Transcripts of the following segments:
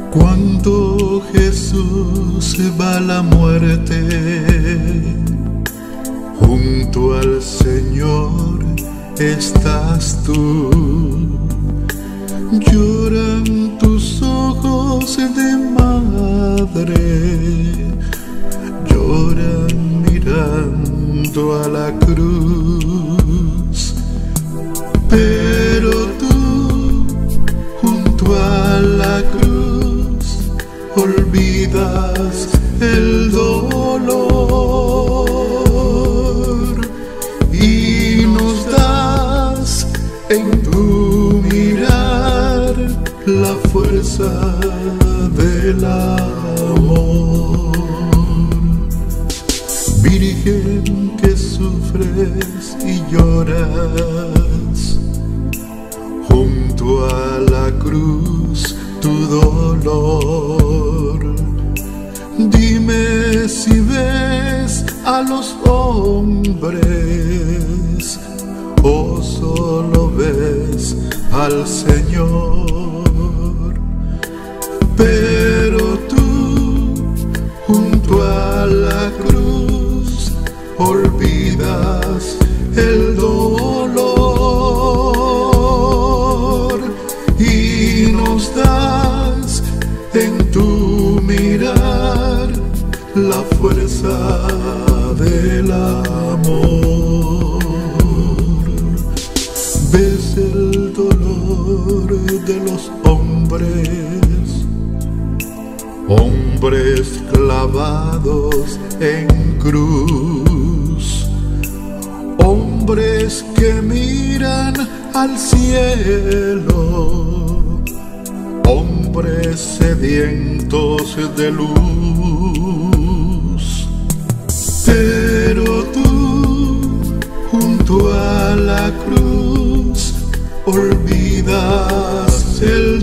Cuando Jesús va a la muerte, junto al Señor estás tú. Lloran tus ojos de madre, lloran mirando a la cruz. Pero tú, junto a la cruz, olvidas el dolor y nos das en tu mirar la fuerza del amor. Virgen que sufres y lloras, junto a la cruz tu dolor. Dime si ves a los hombres o solo ves al Señor. Pero tú, junto a la cruz, olvidas el dolor y nos das en tu mirar la fuerza del amor. Ves el dolor de los hombres, hombres clavados en cruz, hombres que miran al cielo, hombres sedientos de luz. Pero tú, junto a la cruz, olvidas el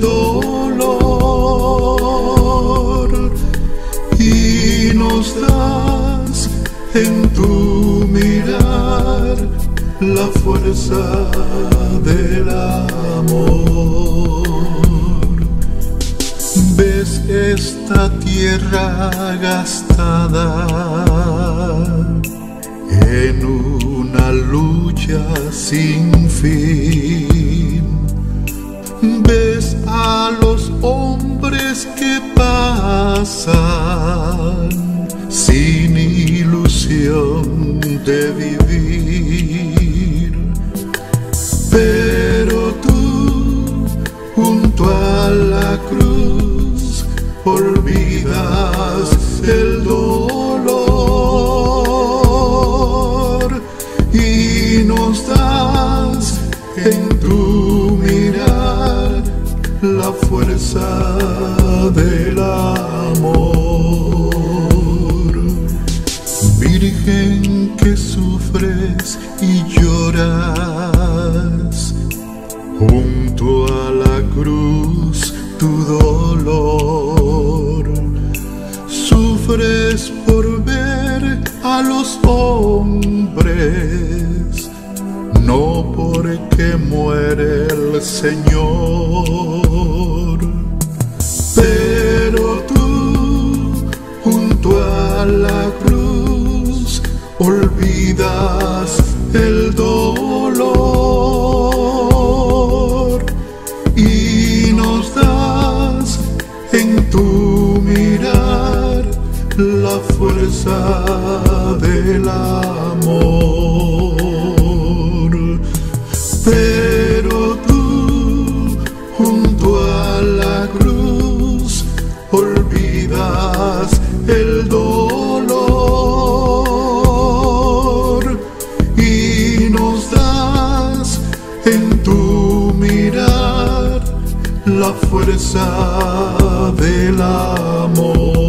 dolor y nos das en tu mirar la fuerza del amor. Ves esta tierra gastada en una lucha sin fin. Ves a los hombres que pasan sin ilusión de vivir. Pero tú, junto a la cruz, olvidas el dolor y nos das en tu mirar la fuerza del amor. Virgen que sufres y lloras, junto a la cruz tu dolor. Sufres por ver a los hombres, no porque muere el Señor. Pero tú, junto a la cruz, olvidas el dolor y nos das en tu mirar la fuerza del amor. Pero tú, junto a la cruz, olvidas el dolor y nos das en tu mirar la fuerza del amor.